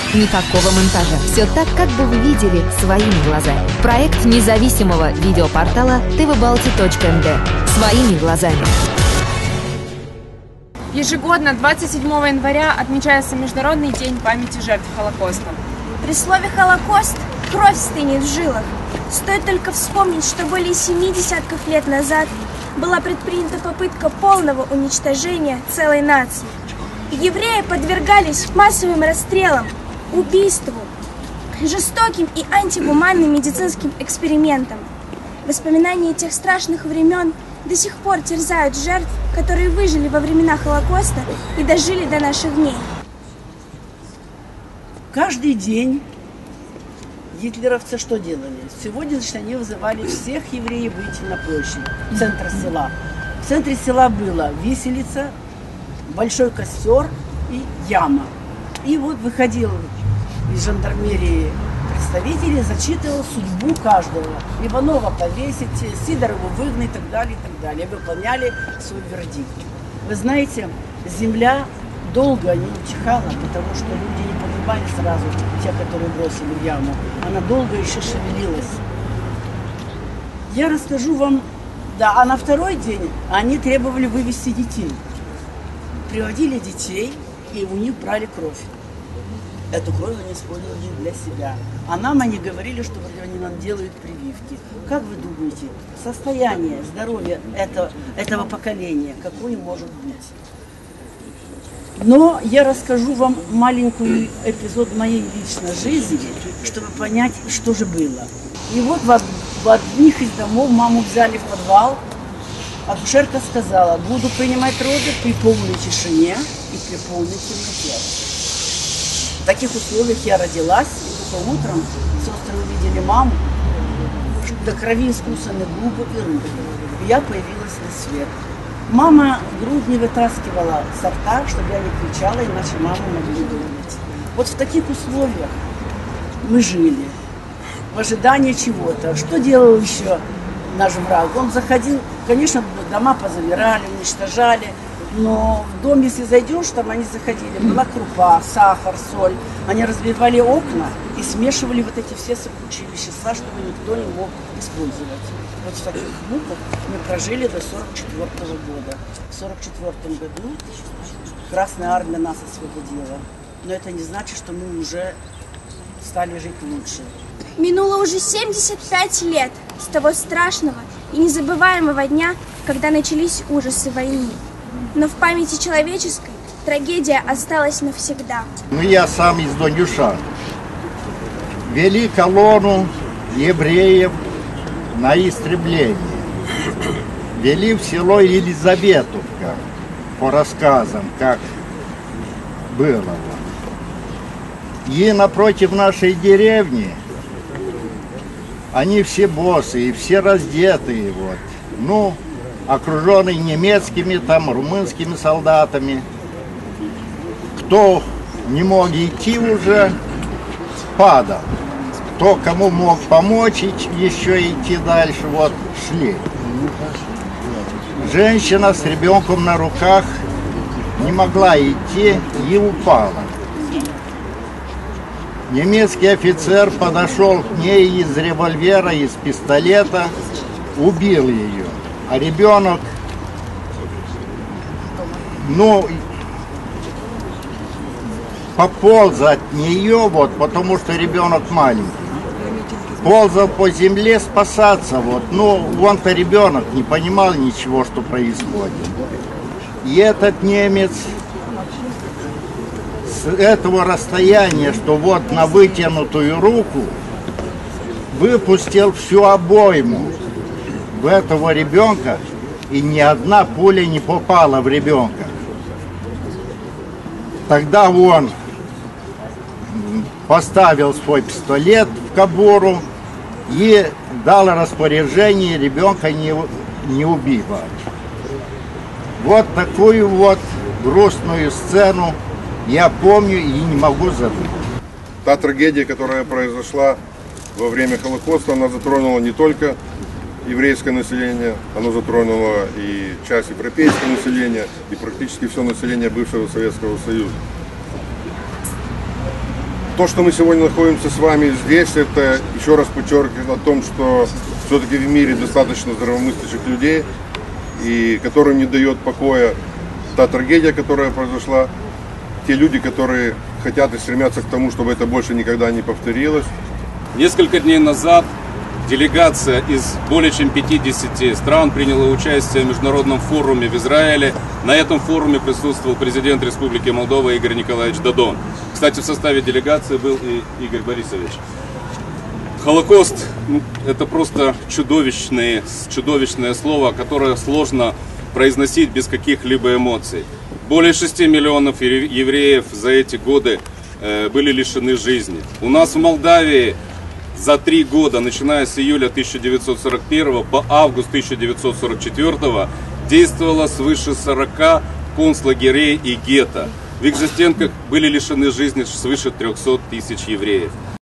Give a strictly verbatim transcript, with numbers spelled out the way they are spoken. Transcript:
Никакого монтажа. Все так, как бы вы видели своими глазами. Проект независимого видеопортала тэ вэ балти точка эн дэ. Своими глазами. Ежегодно двадцать седьмого января отмечается Международный день памяти жертв Холокоста. При слове «Холокост» кровь стынет в жилах. Стоит только вспомнить, что более семи десятков лет назад была предпринята попытка полного уничтожения целой нации. Евреи подвергались массовым расстрелам, убийству, жестоким и антигуманным медицинским экспериментам. Воспоминания тех страшных времен до сих пор терзают жертв, которые выжили во времена Холокоста и дожили до наших дней. Каждый день гитлеровцы что делали? Сегодня, значит, они вызывали всех евреев выйти на площадь, в центр села. В центре села была виселица, большой костер и яма. И вот выходил из жандармерии представители, зачитывал судьбу каждого. Иванова повесить, Сидорову выгнать и так далее, и так далее. Выполняли свой вердикт. Вы знаете, земля долго не утихала, потому что люди не погибали сразу, те, которые бросили в яму. Она долго еще шевелилась. Я расскажу вам, да, а на второй день они требовали вывести детей. Приводили детей, и у них брали кровь. Эту кровь они использовали для себя. А нам они говорили, что они нам делают прививки. Как вы думаете, состояние здоровья этого, этого поколения какое может быть? Но я расскажу вам маленький эпизод моей личной жизни, чтобы понять, что же было. И вот в, в одних из домов маму взяли в подвал. Акушерка сказала: буду принимать роды при полной тишине и при полной темноте. В таких условиях я родилась, и только утром сестры увидели маму, до крови искусаны губы и руки. И я появилась на свет. Мама грудь не вытаскивала со рта, чтобы я не кричала, иначе маму могли вырвать. Вот в таких условиях мы жили, в ожидании чего-то. Что делал еще наш враг? Он заходил, конечно, дома позабирали, уничтожали, но в дом, если зайдешь, там они заходили, была крупа, сахар, соль. Они разбивали окна и смешивали вот эти все сыпучие вещества, чтобы никто не мог использовать. Вот в таких муках мы прожили до сорок четвёртого года. В сорок четвёртом году Красная Армия нас освободила. Но это не значит, что мы уже стали жить лучше. Минуло уже семьдесят пять лет с того страшного и незабываемого дня, когда начались ужасы войны. Но в памяти человеческой трагедия осталась навсегда. Ну, я сам из Дондюша. Вели колонну евреев на истребление. Вели в село Елизаветовка, по рассказам, как было. И напротив нашей деревни они все босые, все раздетые, вот. Ну, окруженные немецкими, там, румынскими солдатами. Кто не мог идти уже, падал. Кто кому мог помочь еще идти дальше, вот, шли. Женщина с ребенком на руках не могла идти и упала. Немецкий офицер подошел к ней из револьвера, из пистолета, убил ее. А ребенок, ну, пополз от нее, вот, потому что ребенок маленький. Ползал по земле спасаться, вот. Ну, он-то ребенок не понимал ничего, что происходит. И этот немец с этого расстояния, что вот на вытянутую руку, выпустил всю обойму в этого ребенка, и ни одна пуля не попала в ребенка. Тогда он поставил свой пистолет в кобуру и дал распоряжение ребенка не, не убивать. Вот такую вот грустную сцену я помню и не могу забыть. Та трагедия, которая произошла во время Холокоста, она затронула не только еврейское население, оно затронуло и часть европейского населения, и практически все население бывшего Советского Союза. То, что мы сегодня находимся с вами здесь, это еще раз подчеркивает о том, что все-таки в мире достаточно здравомыслящих людей, и которым не дает покоя та трагедия, которая произошла, те люди, которые хотят и стремятся к тому, чтобы это больше никогда не повторилось. Несколько дней назад делегация из более чем пятидесяти стран приняла участие в международном форуме в Израиле. На этом форуме присутствовал президент Республики Молдова Игорь Николаевич Додон. Кстати, в составе делегации был и Игорь Борисович. Холокост ну, – это просто чудовищное, чудовищное слово, которое сложно произносить без каких-либо эмоций. Более шести миллионов евреев за эти годы э, были лишены жизни. У нас в Молдавии за три года, начиная с июля тысяча девятьсот сорок первого по август тысяча девятьсот сорок четвёртого, действовало свыше сорока концлагерей и гетто. В их же стенках были лишены жизни свыше трёхсот тысяч евреев.